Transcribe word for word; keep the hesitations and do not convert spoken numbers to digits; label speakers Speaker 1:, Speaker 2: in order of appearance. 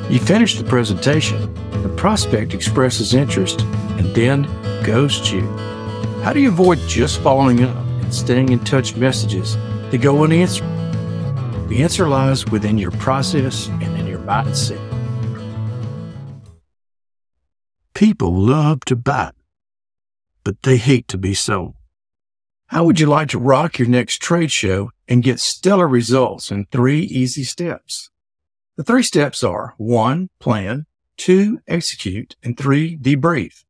Speaker 1: You finish the presentation, the prospect expresses interest and then ghosts you. How do you avoid just following up and staying in touch messages that go unanswered? The answer lies within your process and in your mindset. People love to buy, but they hate to be sold. How would you like to rock your next trade show and get stellar results in three easy steps? The three steps are: one, plan; two, execute; and three, debrief.